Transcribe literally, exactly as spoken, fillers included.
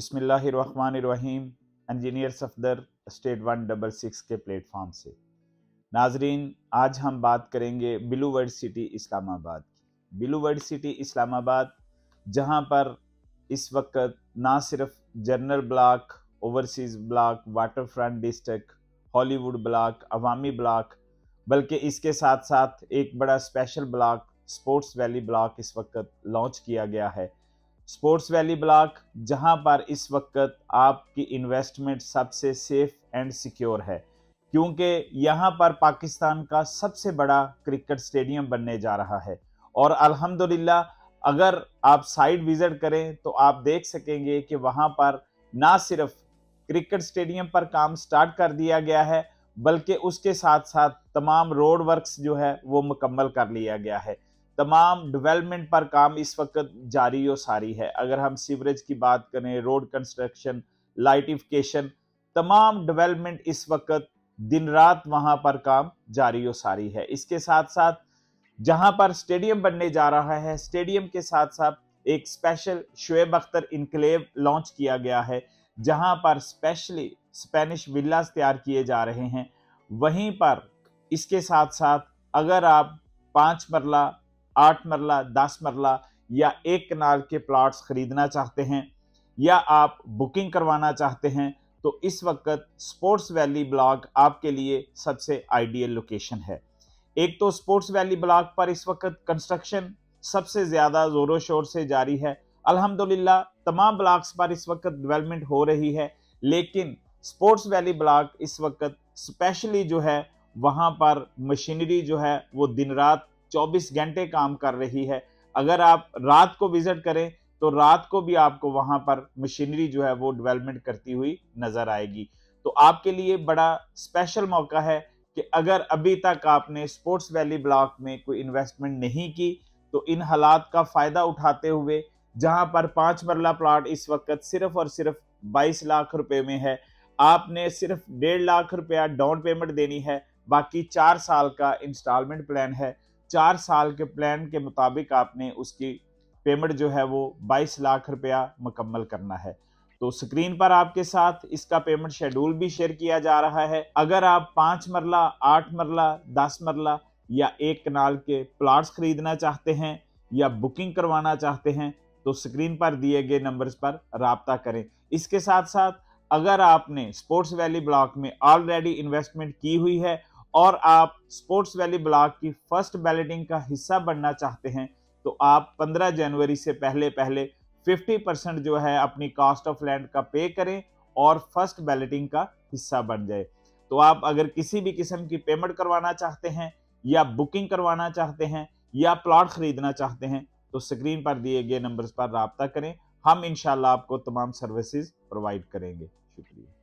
बिस्मिल्लाहिर्रहमानिर्रहीम। Engineer Safdar state one double six के platform से नाजरीन, आज हम बात करेंगे ब्लू वर्ल्ड सिटी इस्लामाबाद की। ब्लू वर्ल्ड सिटी इस्लामाबाद, जहां पर इस वक्त ना सिर्फ general block, overseas block, water front district, Hollywood block, अवामी ब्लॉक, बल्कि इसके साथ साथ एक बड़ा special block sports valley block इस वक्त लॉन्च किया गया है। स्पोर्ट्स वैली ब्लॉक, जहां पर इस वक्त आपकी इन्वेस्टमेंट सबसे सेफ एंड सिक्योर है, क्योंकि यहां पर पाकिस्तान का सबसे बड़ा क्रिकेट स्टेडियम बनने जा रहा है। और अल्हम्दुलिल्लाह, अगर आप साइट विजिट करें तो आप देख सकेंगे कि वहां पर ना सिर्फ क्रिकेट स्टेडियम पर काम स्टार्ट कर दिया गया है, बल्कि उसके साथ साथ तमाम रोड वर्क्स जो है वो मुकम्मल कर लिया गया है। तमाम डेवलपमेंट पर काम इस वक्त जारी और सारी है। अगर हम सीवरेज की बात करें, रोड कंस्ट्रक्शन, लाइटिफिकेशन, तमाम डेवलपमेंट इस वक्त दिन रात वहां पर काम जारी और सारी है। इसके साथ साथ जहां पर स्टेडियम बनने जा रहा है, स्टेडियम के साथ साथ एक special Shoaib Akhtar enclave launch किया गया है, जहां पर स्पेशली स्पेनिश विलास तैयार किए जा रहे हैं। वहीं पर इसके साथ साथ अगर आप पांच मरला, आठ मरला, दस मरला या एक कनाल के प्लॉट्स खरीदना चाहते हैं या आप बुकिंग करवाना चाहते हैं, तो इस वक्त स्पोर्ट्स वैली ब्लॉक आपके लिए सबसे आइडियल लोकेशन है। एक तो स्पोर्ट्स वैली ब्लॉक पर इस वक्त कंस्ट्रक्शन सबसे ज्यादा जोरों शोर से जारी है। अल्हम्दुलिल्लाह, तमाम ब्लॉक्स पर इस वक्त डेवलपमेंट हो रही है, लेकिन स्पोर्ट्स वैली ब्लॉक इस वक्त स्पेशली जो है वहां पर मशीनरी जो है वो दिन रात चौबीस घंटे काम कर रही है। अगर आप रात को विजिट करें तो रात को भी आपको वहां पर मशीनरी जो है वो डेवलपमेंट करती हुई नजर आएगी। तो आपके लिए बड़ा स्पेशल मौका है कि अगर अभी तक आपने स्पोर्ट्स वैली ब्लॉक में कोई इन्वेस्टमेंट नहीं की, तो इन हालात का फायदा उठाते हुए, जहां पर पांच मरला प्लॉट इस वक्त सिर्फ और सिर्फ बाईस लाख रुपए में है, आपने सिर्फ डेढ़ लाख रुपया डाउन पेमेंट देनी है। बाकी चार साल का इंस्टॉलमेंट प्लान है। चार साल के प्लान के मुताबिक आपने उसकी पेमेंट जो है वो बाईस लाख रुपया मुकम्मल करना है। तो स्क्रीन पर आपके साथ इसका पेमेंट शेड्यूल भी शेयर किया जा रहा है। अगर आप पांच मरला, आठ मरला, दस मरला या एक कनाल के प्लॉट्स खरीदना चाहते हैं या बुकिंग करवाना चाहते हैं, तो स्क्रीन पर दिए गए नंबर्स पर राब्ता करें। इसके साथ साथ अगर आपने स्पोर्ट्स वैली ब्लॉक में ऑलरेडी इन्वेस्टमेंट की हुई है और आप स्पोर्ट्स वैली ब्लॉक की फर्स्ट बैलेटिंग का हिस्सा बनना चाहते हैं, तो आप पंद्रह जनवरी से पहले पहले पचास परसेंट जो है अपनी कॉस्ट ऑफ लैंड का पे करें और फर्स्ट बैलेटिंग का हिस्सा बन जाए। तो आप अगर किसी भी किस्म की पेमेंट करवाना चाहते हैं या बुकिंग करवाना चाहते हैं या प्लॉट खरीदना चाहते हैं, तो स्क्रीन पर दिए गए नंबर्स पर राब्ता करें। हम इंशाल्लाह आपको तमाम सर्विसेज प्रोवाइड करेंगे। शुक्रिया।